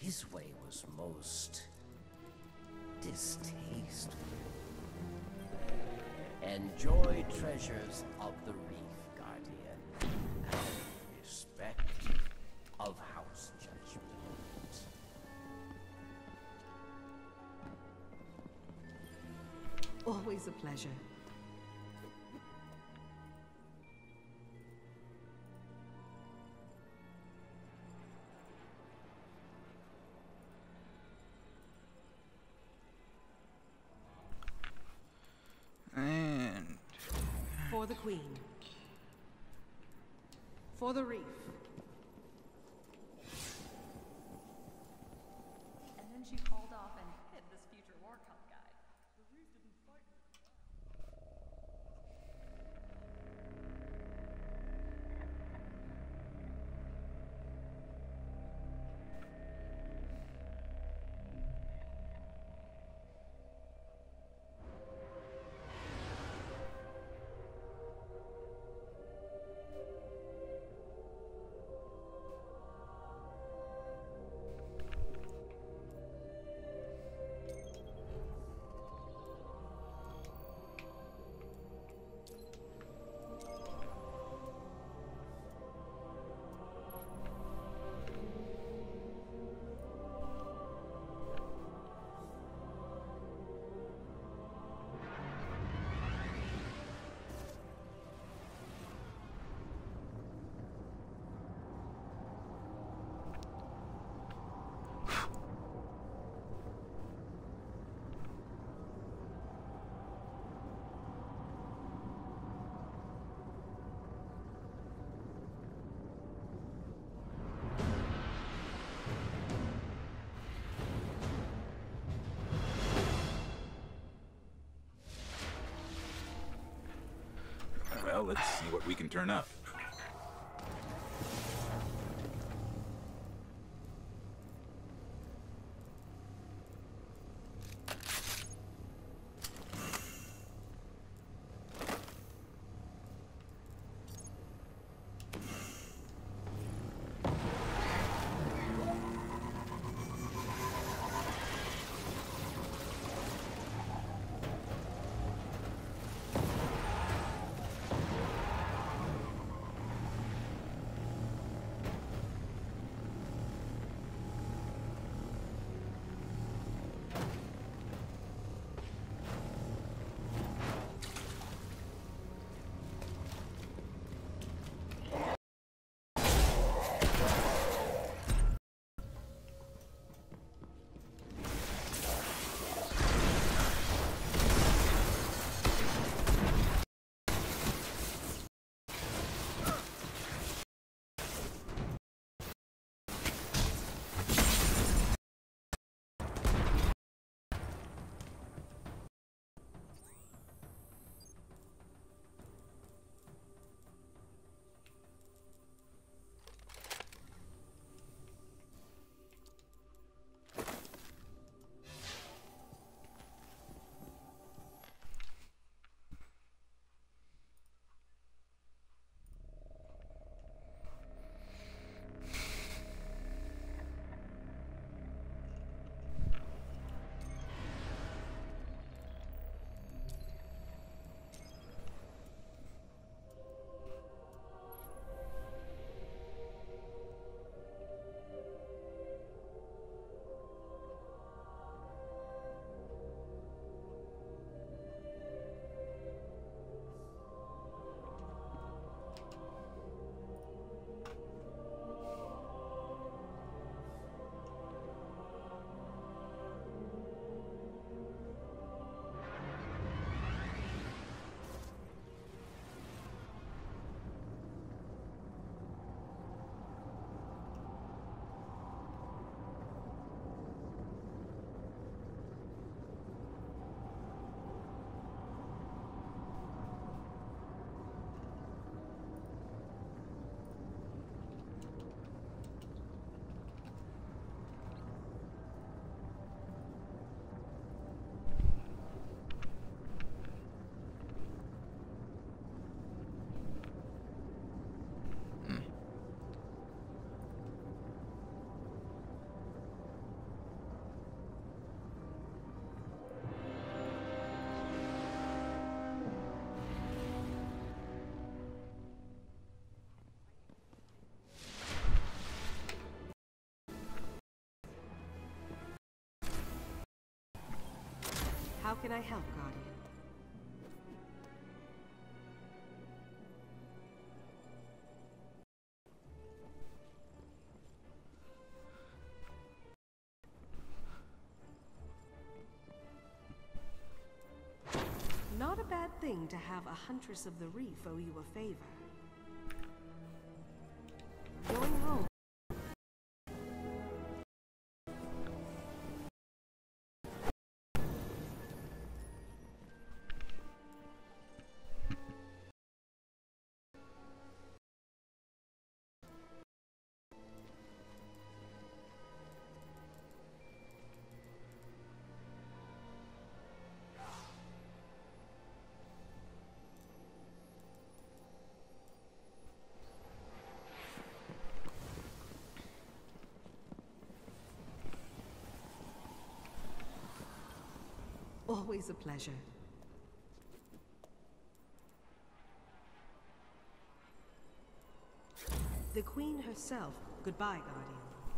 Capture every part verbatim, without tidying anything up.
His way was most distasteful. Enjoy treasures of the reef, Guardian, and respect of House Judgment. Always a pleasure. And For the Queen. For the reef. And then she hauled off and hid this future war cult guy. The reef didn't fight me. well, let's see what we can turn up. How can I help, Guardian? Not a bad thing to have a Huntress of the Reef owe you a favor. Going home. Always a pleasure. The Queen herself. Goodbye, Guardian.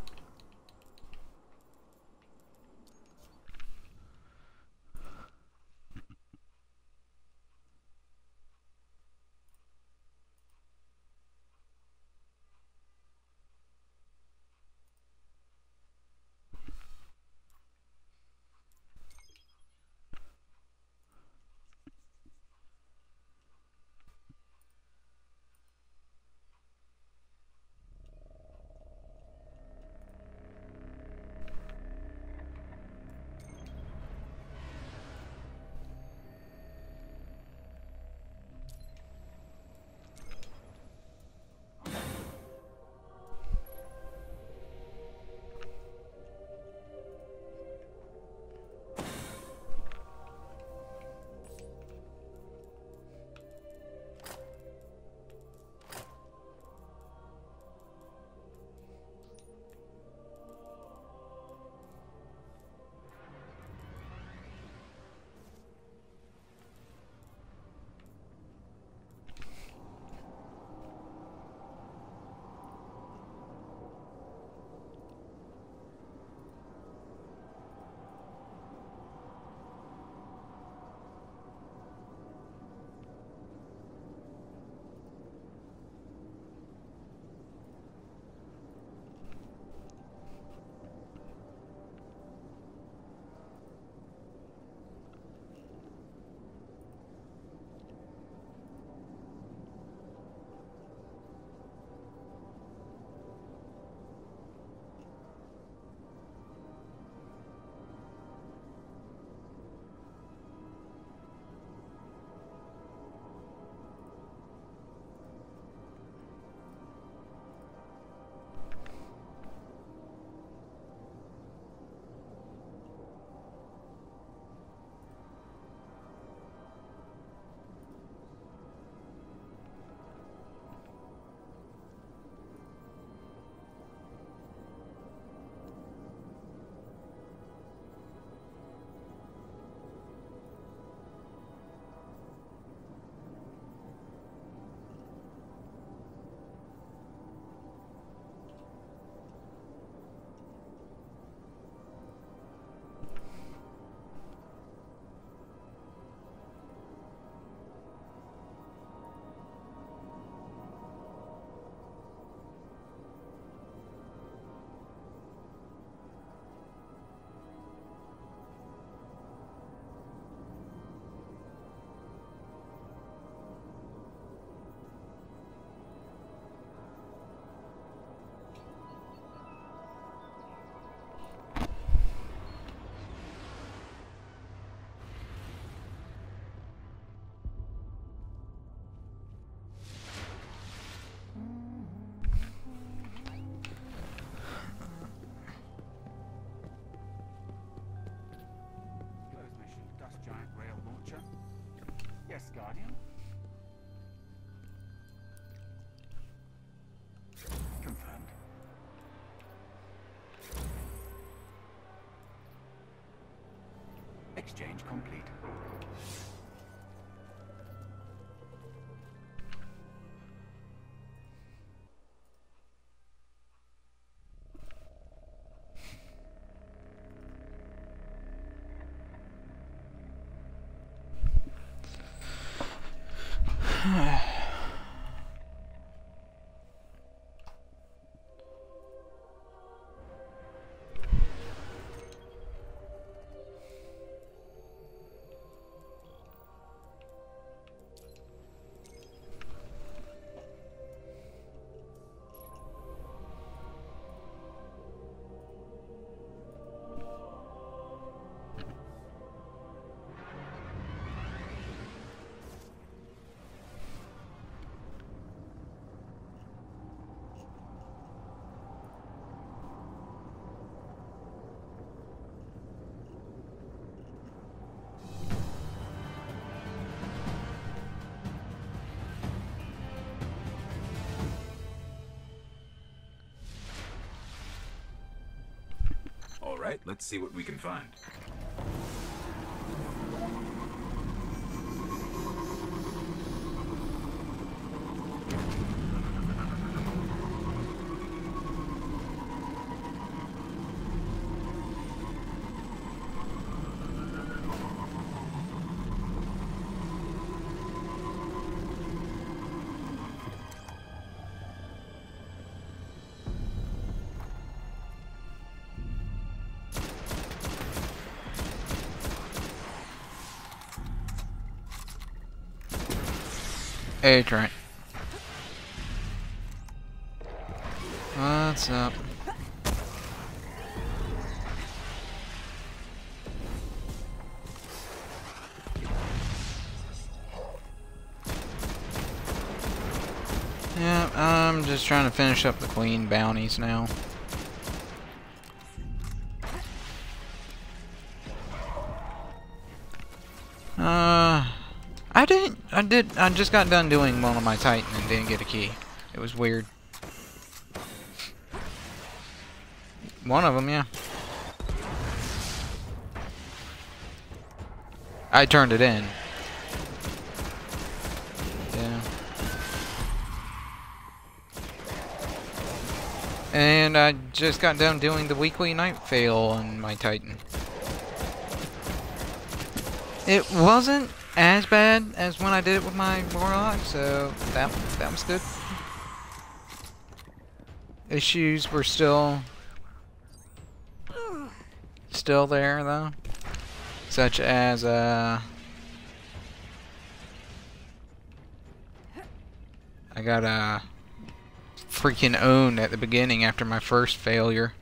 Yes, Guardian. Confirmed. Exchange complete. Alright, let's see what we can find. Hey, Trent. What's up? Yeah, I'm just trying to finish up the queen bounties now. Uh... I didn't, I did, I just got done doing one of my Titan and didn't get a key. It was weird. One of them, yeah. I turned it in. Yeah. And I just got done doing the weekly night fail on my Titan. It wasn't as bad as when I did it with my Warlock, so that that was good. Issues were still still there though, such as uh, I got uh, freaking owned at the beginning after my first failure.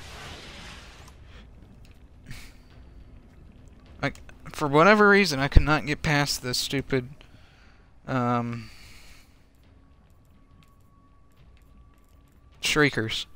Like, for whatever reason, I could not get past the stupid um, Shriekers.